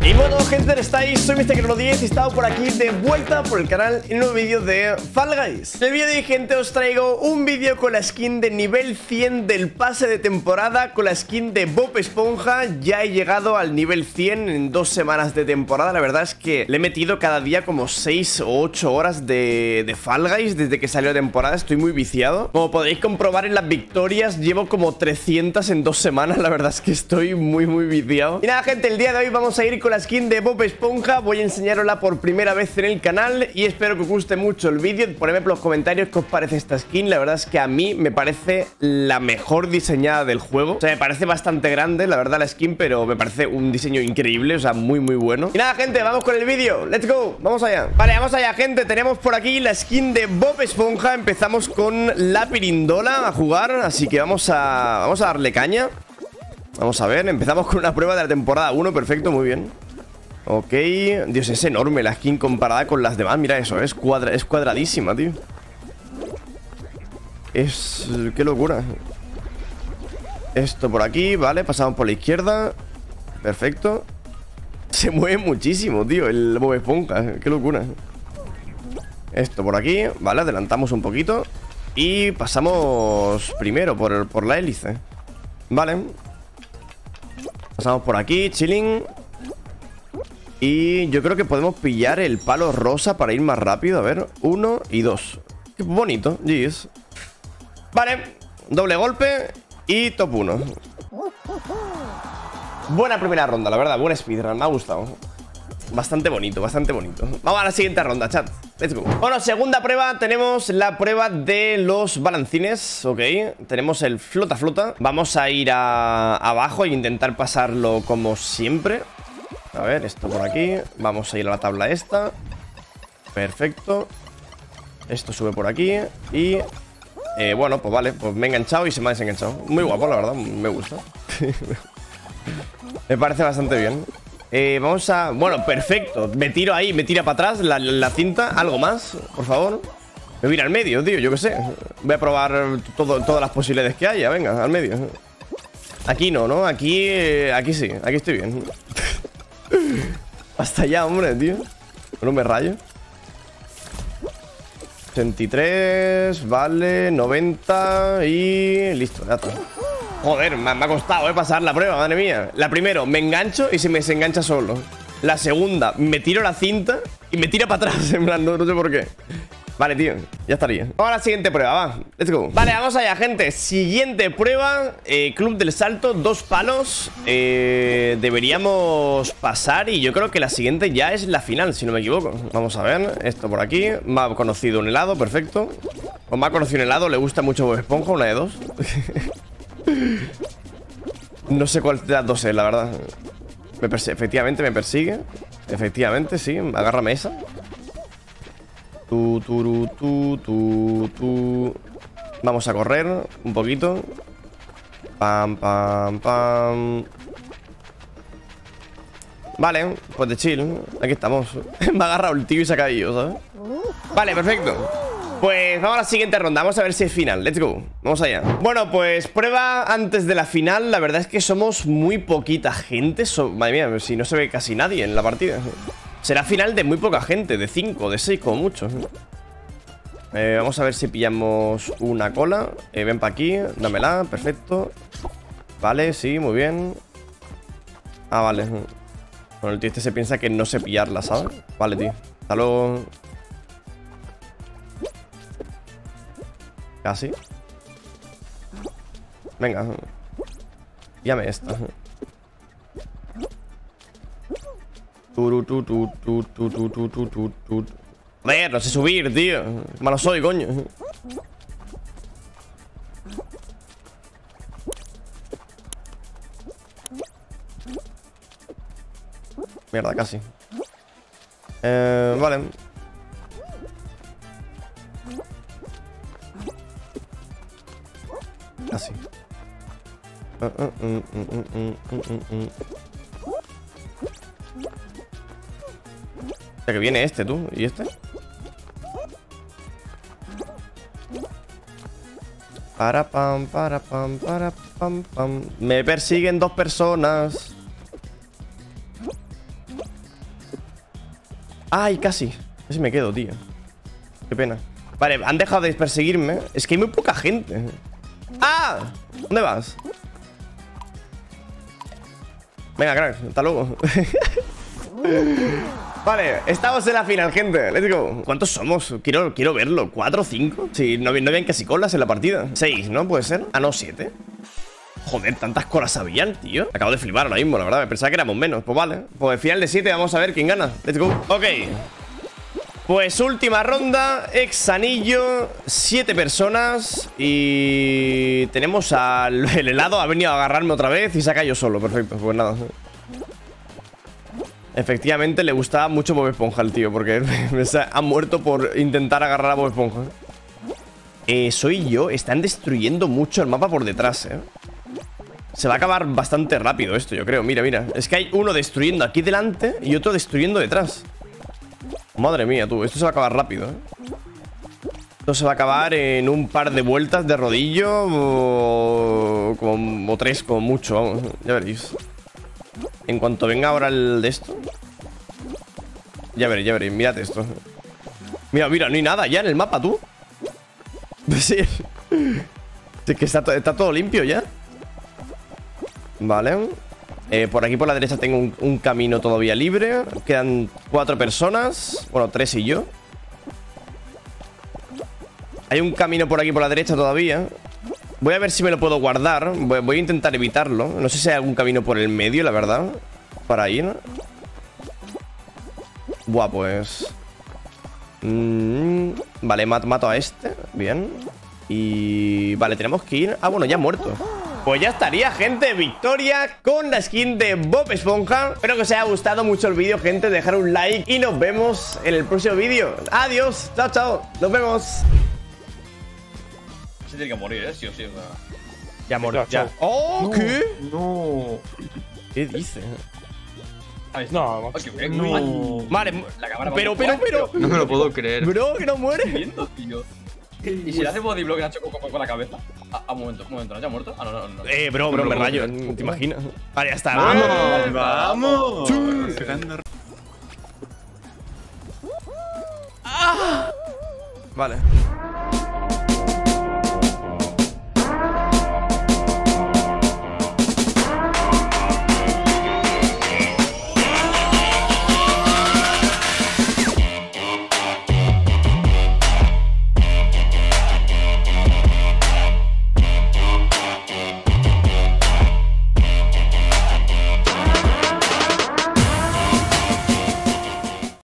Y bueno, gente, ¿estáis? Soy MrKerlo10 y he estado por aquí de vuelta por el canal en un nuevo vídeo de Fall Guys. En el vídeo de hoy, gente, os traigo un vídeo con la skin de nivel 100 del pase de temporada, con la skin de Bob Esponja. Ya he llegado al nivel 100 en 2 semanas de temporada. La verdad es que le he metido cada día como 6 o 8 horas de Fall Guys desde que salió la temporada. Estoy muy viciado. Como podéis comprobar en las victorias, llevo como 300 en 2 semanas. La verdad es que estoy muy viciado. Y nada, gente, el día de hoy vamos a ir con la skin de Bob Esponja. Voy a enseñarosla por primera vez en el canal y espero que os guste mucho el vídeo. Ponedme por los comentarios qué os parece esta skin. La verdad es que a mí me parece la mejor diseñada del juego. O sea, me parece bastante grande, la verdad, la skin, pero me parece un diseño increíble, o sea, muy bueno. Y nada, gente, vamos con el vídeo. Let's go, vamos allá. Vale, vamos allá, gente. Tenemos por aquí la skin de Bob Esponja. Empezamos con la pirindola a jugar, así que vamos a darle caña. Vamos a ver, empezamos con una prueba de la temporada 1, perfecto, muy bien. Ok, Dios, es enorme la skin comparada con las demás. Mira eso, es cuadradísima, tío. Qué locura. Esto por aquí, vale, pasamos por la izquierda. Perfecto. Se mueve muchísimo, tío, el Bob Esponja, qué locura. Esto por aquí, vale, adelantamos un poquito y pasamos primero por la hélice. Vale. Pasamos por aquí, chilling. Y yo creo que podemos pillar el palo rosa para ir más rápido. A ver, 1 y 2. Qué bonito, jeez. Vale, doble golpe y top 1. Buena primera ronda, la verdad, buen speedrun, me ha gustado. Bastante bonito, bastante bonito. Vamos a la siguiente ronda, chat. Let's go. Bueno, segunda prueba, tenemos la prueba de los balancines. Ok, tenemos el flota. Vamos a ir abajo e intentar pasarlo como siempre. A ver, esto por aquí. Vamos a ir a la tabla esta. Perfecto. Esto sube por aquí. Y bueno, pues vale, pues me he enganchado y se me ha desenganchado. Muy guapo, la verdad, me gusta. Me parece bastante bien. Vamos a... Bueno, perfecto. Me tiro ahí, me tira para atrás la cinta. Algo más, por favor. Me voy a ir al medio, tío, yo qué sé. Voy a probar todas las posibilidades que haya. Venga, al medio. Aquí no, aquí sí, aquí estoy bien. Hasta allá, hombre, tío. No me rayo. 83, vale, 90 y... listo, ya está. Joder, me ha costado, pasar la prueba, madre mía. La primera, me engancho y se me desengancha solo. La segunda, me tiro la cinta y me tira para atrás, en plan, no sé por qué. Vale, tío, ya estaría. Vamos a la siguiente prueba, va, let's go. Vale, vamos allá, gente. Siguiente prueba, Club del Salto, 2 palos. Deberíamos pasar y yo creo que la siguiente ya es la final, si no me equivoco. Vamos a ver, esto por aquí. Me ha conocido un helado, perfecto. O me ha conocido un helado, le gusta mucho Bob Esponja, una de dos. No sé cuál de las dos es, la verdad. Efectivamente me persigue. Efectivamente, sí, agárrame esa. Vamos a correr un poquito. Pam. Vale, pues de chill. Aquí estamos. Me ha agarrado el tío y se ha caído, ¿sabes? Vale, perfecto. Pues vamos a la siguiente ronda, vamos a ver si es final. Let's go, vamos allá. Bueno, pues prueba antes de la final. La verdad es que somos muy poquita gente. Madre mía, si no se ve casi nadie en la partida. Será final de muy poca gente, de 5, de 6 como mucho. Vamos a ver si pillamos una cola. Ven para aquí, dámela, perfecto. Vale, sí, muy bien. Ah, vale. Bueno, el tío este se piensa que no sé pillarla, ¿sabes? Vale, tío, hasta luego. Casi. Venga. Llame esta. Joder, no sé subir, tío. Malo soy, coño. Mierda, casi. Vale. Así. O sea que viene este, tú. ¿Y este? Para pam, pam. Me persiguen 2 personas. Ay, casi. Casi me quedo, tío. Qué pena. Vale, han dejado de perseguirme. Es que hay muy poca gente. ¡Ah! ¿Dónde vas? Venga, crack, hasta luego. Vale, estamos en la final, gente. Let's go. ¿Cuántos somos? Quiero verlo. ¿4 o 5? Sí, no habían casi colas en la partida. 6, ¿no? ¿Puede ser? Ah, no, 7. Joder, tantas colas habían, tío. Acabo de flipar ahora mismo, la verdad. Pensaba que éramos menos. Pues vale. Pues final de 7, vamos a ver quién gana. Let's go. Ok. Pues última ronda, ex anillo, 7 personas. Y tenemos al helado. Ha venido a agarrarme otra vez y se ha caído solo. Perfecto, pues nada. Efectivamente le gustaba mucho Bob Esponja al tío, porque ha muerto por intentar agarrar a Bob Esponja. Soy yo. Están destruyendo mucho el mapa por detrás, Se va a acabar bastante rápido esto, yo creo. Mira, mira. Es que hay uno destruyendo aquí delante y otro destruyendo detrás. Madre mía, tú. Esto se va a acabar rápido, Esto se va a acabar en un par de vueltas de rodillo o 3 como mucho, vamos. Ya veréis. En cuanto venga ahora el de esto. Ya veréis, ya veréis. Mírate esto. Mira, mira, no hay nada ya en el mapa, tú. Sí. Es que está todo limpio ya. Vale. Por aquí por la derecha tengo un camino todavía libre. Quedan 4 personas. Bueno, 3 y yo. Hay un camino por aquí por la derecha todavía. Voy a ver si me lo puedo guardar. Voy a intentar evitarlo. No sé si hay algún camino por el medio, la verdad, para ir. Buah, pues vale, mato a este. Bien. Y... vale, tenemos que ir... ah, bueno, ya ha muerto. Pues ya estaría, gente. Victoria con la skin de Bob Esponja. Espero que os haya gustado mucho el vídeo, gente. Dejar un like y nos vemos en el próximo vídeo. Adiós, chao, chao. Nos vemos. Se tiene que morir, sí o sí. Ya murió, ya. ¡Oh! No, ¿qué? No. ¿Qué dice? No, no. Vale, pero. No me lo puedo creer. Bro, que no muere. Viendo, tío. ¿Y si le hace bodyblock Nacho con la cabeza? Un momento, ¿no? ¿Ya ha muerto? Ah, no. Bro, me rayo. ¿Te imaginas? Vale, ya está. ¡Vamos! Vale.